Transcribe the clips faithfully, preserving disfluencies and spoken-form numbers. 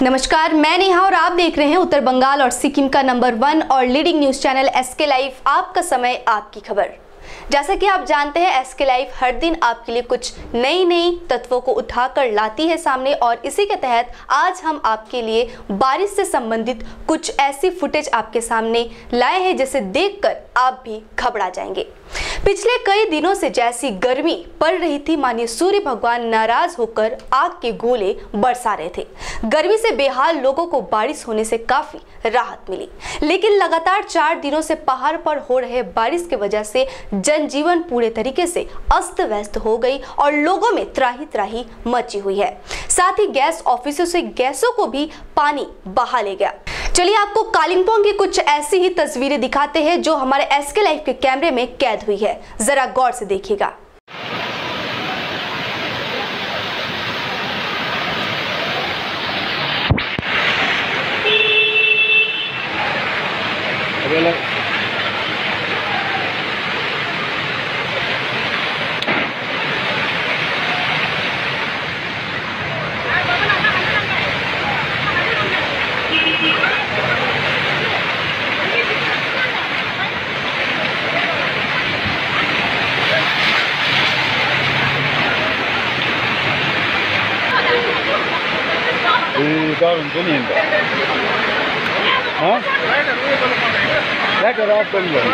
नमस्कार, मैं नेहा और आप देख रहे हैं उत्तर बंगाल और सिक्किम का नंबर वन और leading news channel SK live. आपका समय, आपकी खबर। जैसा कि आप जानते हैं, एसके लाइव हर दिन आपके लिए कुछ नई नई तत्वों को उठाकर लाती है सामने, और इसी के तहत आज हम आपके लिए बारिश से संबंधित कुछ ऐसी फुटेज आपके सामने लाए हैं जिसे देखकर आप भी घबरा जाएंगे। पिछले कई दिनों से जैसी गर्मी पड़ रही थी, मानिए सूर्य भगवान नाराज होकर आग के गोले बरसा रहे थे। गर्मी से बेहाल लोगों को बारिश होने से काफी राहत मिली, लेकिन लगातार चार दिनों से पहाड़ पर हो रहे बारिश की वजह से जनजीवन पूरे तरीके से अस्त व्यस्त हो गई और लोगों में त्राही त्राही मची हुई है। साथ ही गैस ऑफिसों से गैसों को भी पानी बहा ले गया। चलिए आपको कालिम्पोंग की कुछ ऐसी ही तस्वीरें दिखाते हैं जो हमारे एसके लाइव के कैमरे में कैद हुई है। जरा गौर से देखिएगा। Darum döneyim ben. Ha? Ne kadar dönüyorum?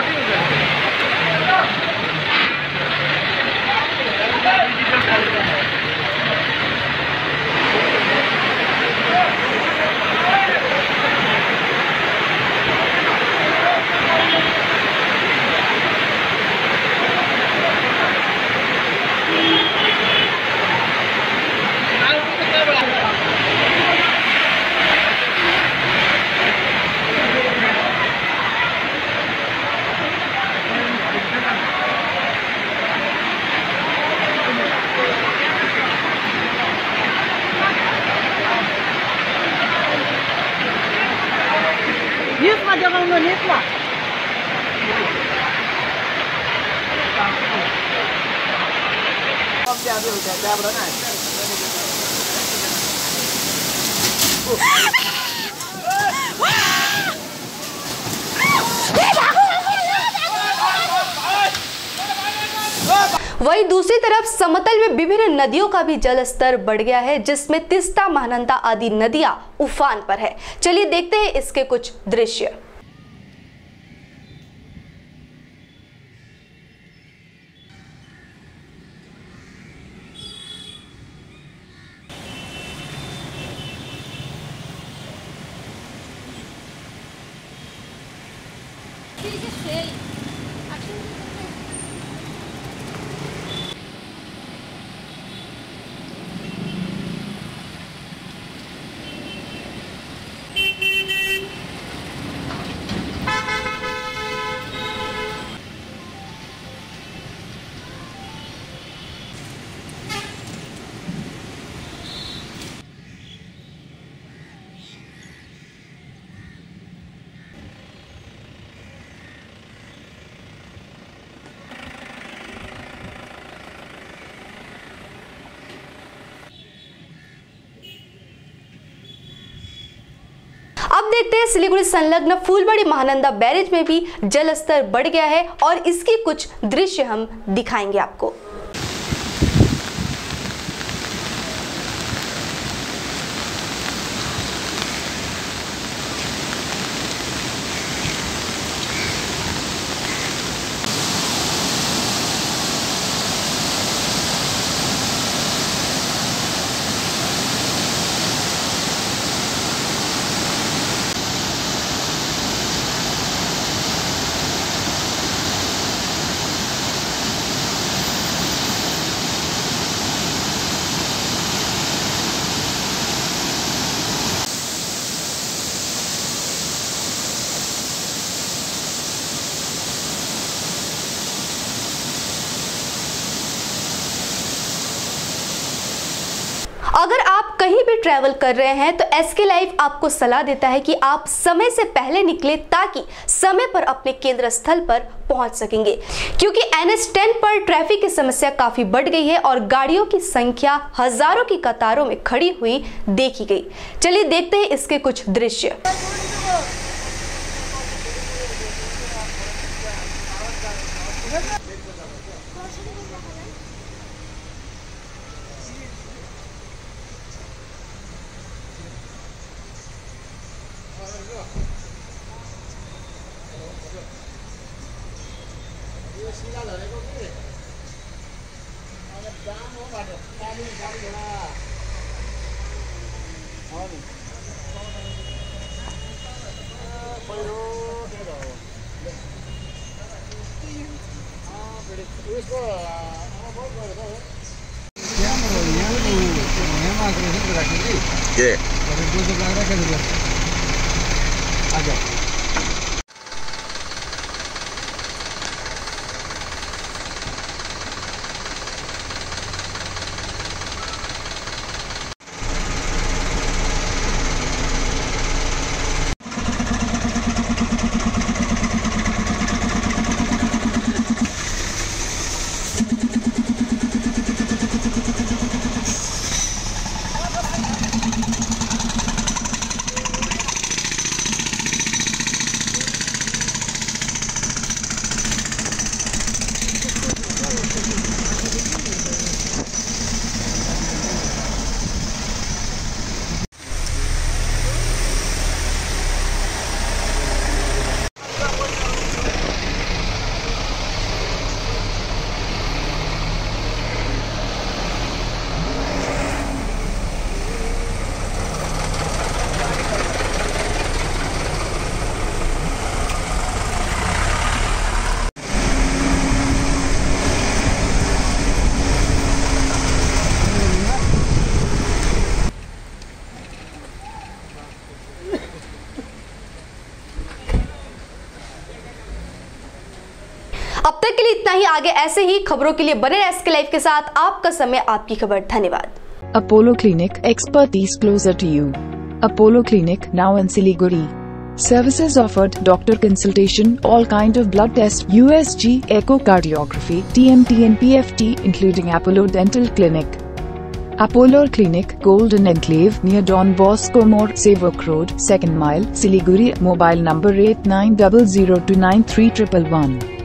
Nisma jangan lo nisma. Không chào được chào chào đó này. वहीं दूसरी तरफ समतल में विभिन्न नदियों का भी जल स्तर बढ़ गया है, जिसमें तिस्ता, महानंदा आदि नदियां उफान पर है। चलिए देखते हैं इसके कुछ दृश्य। अब देखते हैं सिलीगुड़ी संलग्न फूलबाड़ी महानंदा बैरेज में भी जल स्तर बढ़ गया है और इसकी कुछ दृश्य हम दिखाएंगे आपको। अगर आप कहीं भी ट्रैवल कर रहे हैं तो एसके लाइव आपको सलाह देता है कि आप समय से पहले निकले ताकि समय पर अपने केंद्र स्थल पर पहुंच सकेंगे, क्योंकि एन एच टेन पर ट्रैफिक की समस्या काफी बढ़ गई है और गाड़ियों की संख्या हजारों की कतारों में खड़ी हुई देखी गई। चलिए देखते हैं इसके कुछ दृश्य। ये अब तक के लिए इतना ही। आगे ऐसे ही खबरों के लिए बने रहिए एसके लाइव के साथ। आपका समय, आपकी खबर। धन्यवाद। Apollo Clinic, expertise closer to you. Apollo Clinic, now in Siliguri. Services offered: doctor consultation, all kind of blood tests, U S G, echocardiography, T M T and P F T, including Apollo Dental Clinic. Apollo Clinic, Golden Enclave, near Don Bosco More, Sevok Road, second mile, Siliguri. Mobile number eight nine zero zero two nine three one one one.